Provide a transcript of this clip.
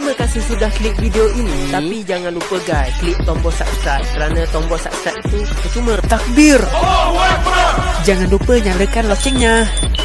Terima kasih sudah klik video ini. Tapi jangan lupa guys, klik tombol subscribe, kerana tombol subscribe itu percuma. Takbir! Jangan lupa nyalakan locengnya.